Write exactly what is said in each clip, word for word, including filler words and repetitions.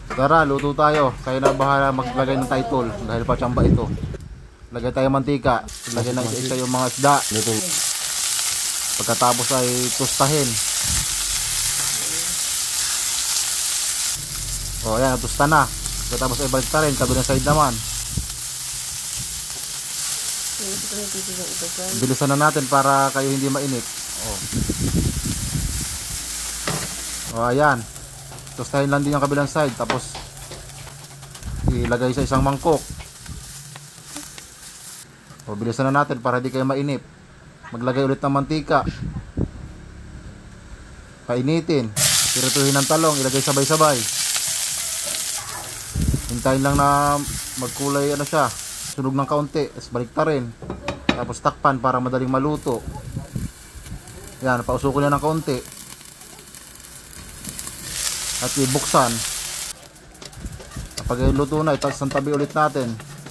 Tara, luto tayo. Kayo na bahala maglagay ng title dahil patsamba ito. Lagay tayo mantika. Lagay ng isa-isa yung mga isda. Pagkatapos ay tustahin. O ayan, tusta na. Pagkatapos ay balik ta rin, kabilang side naman. Bilisan na natin para kayo hindi mainit. O, o ayan. Tustahin lang din yung kabilang side. Tapos ilagay sa isang mangkok. O bilisan na natin para hindi kayo mainip. Maglagay ulit ng mantika. Painitin. Pirituhin ng talong, ilagay sabay-sabay. Hintayin lang na magkulay ano siya, sunog ng kaunti, tapos balik ta rin. Tapos takpan para madaling maluto. Yan, pausukin na ng kaunti. At ibuksan. Kapag luto na, itaas ang tabi ulit natin.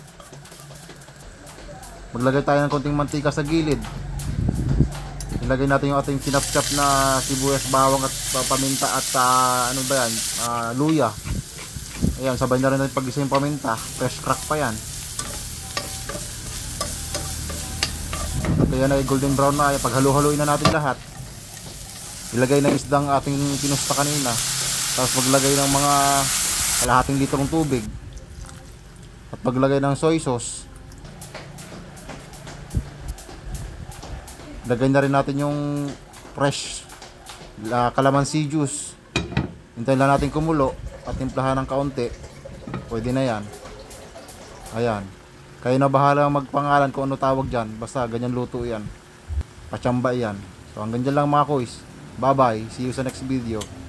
Maglagay tayo ng konting mantika sa gilid. Ilagay natin yung ating kinapchap na sibuyas, bawang at uh, paminta at uh, ano ba yan, uh, luya. Ayan, sabay na rin natin pag-isa yung paminta. Fresh crack pa yan. At ayan ay golden brown na. Pag halu-haluin na natin lahat, ilagay na isdang ating pinusta kanina. Tapos maglagay ng mga kalahating litrong tubig. At maglagay ng soy sauce. Lagay na rin natin yung fresh uh, calamansi juice. Hintayin lang natin kumulo at timplahan ng kaunti. Pwede na yan. Ayan. Kayo na bahala magpangalan kung ano tawag dyan. Basta ganyan luto yan. Patsamba yan. So hanggang dyan lang mga kuys. Bye bye. See you sa next video.